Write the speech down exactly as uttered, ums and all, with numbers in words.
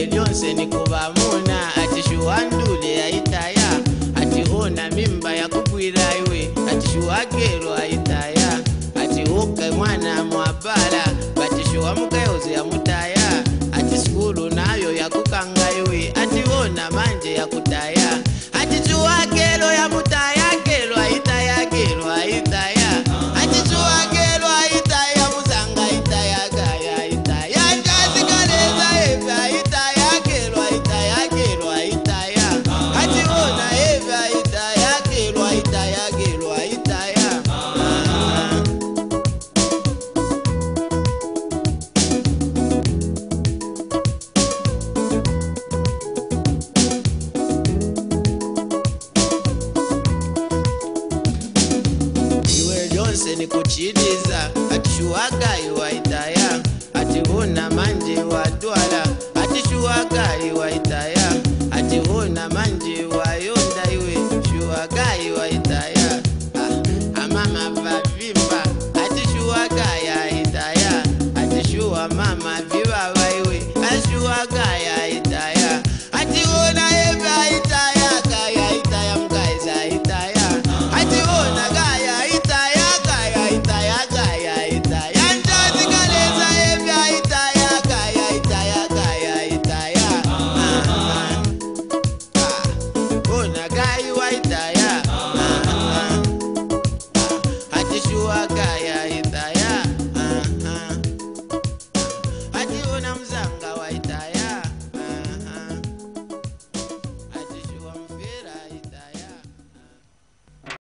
lyonse nikubamuna ati shuwandule aitaya ati ona mimba ya kukwira iwe ati shuwagelo aitaya ati uke mwana mwabala bati shuwamukayoze ya mutaya ati skulu nayo ya kukanga iwe ati ona manje ya kutaya ati shuwagelo ya mutaya gelo aitaya gelo aitaya ati shuwagelo aitaya muzanga aitaya gaya aitaya kazi kaleza eve aitaya gelo aitaya gelo aitaya ati ona eve aitaya gelo aitaya gelo aitaya nikuchiliza ati shuwagai waitaya ati huna manje watwala ati shuwagai waitaya ati huna manje wayonda iwe shuwagai waitaya ah, amama vavimba ati shuwagai aitaya ati shuwa mama vivava iwe ashuwagai aitaya ati huna ebe aitaya kaya aitaya mkaiza aitaya ati huna kaya aitaya die.